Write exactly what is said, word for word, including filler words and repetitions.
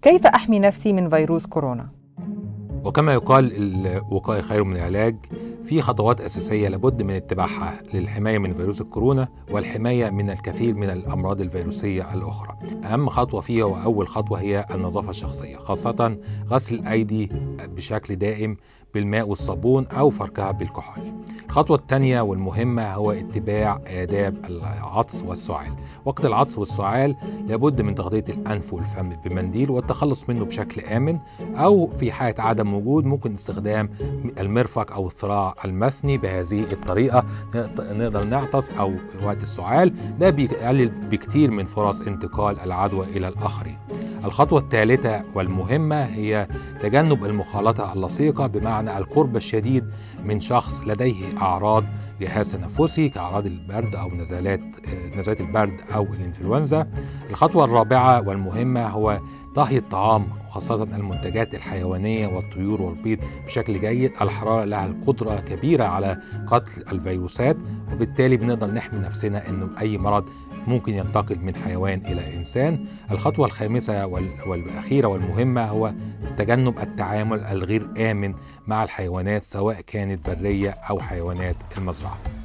كيف أحمي نفسي من فيروس كورونا؟ وكما يقال الوقاية خير من العلاج، في خطوات أساسية لابد من اتباعها للحماية من فيروس الكورونا والحماية من الكثير من الأمراض الفيروسية الأخرى. أهم خطوة فيها وأول خطوة هي النظافة الشخصية، خاصة غسل الأيدي بشكل دائم بالماء والصابون أو فركها بالكحول. الخطوة الثانية والمهمة هو اتباع آداب العطس والسعال. وقت العطس والسعال لابد من تغطية الأنف والفم بمنديل والتخلص منه بشكل آمن، أو في حالة عدم وجود ممكن استخدام المرفق أو الذراع المثني. بهذه الطريقة نقدر نعطس أو وقت السعال، ده بيقلل بكتير من فرص انتقال العدوى إلى الآخرين. الخطوة الثالثة والمهمة هي تجنب المخالطة اللصيقة، بمعنى القرب الشديد من شخص لديه أعراض جهاز تنفسي كأعراض البرد أو نزلات نزلات البرد أو الإنفلونزا. الخطوة الرابعة والمهمة هو طهي الطعام وخاصة المنتجات الحيوانية والطيور والبيض بشكل جيد. الحرارة لها القدرة كبيرة على قتل الفيروسات، وبالتالي بنقدر نحمي نفسنا إنه أي مرض ممكن ينتقل من حيوان إلى إنسان. الخطوة الخامسة والأخيرة والمهمة هو تجنب التعامل الغير آمن مع الحيوانات، سواء كانت برية أو حيوانات المزرعة.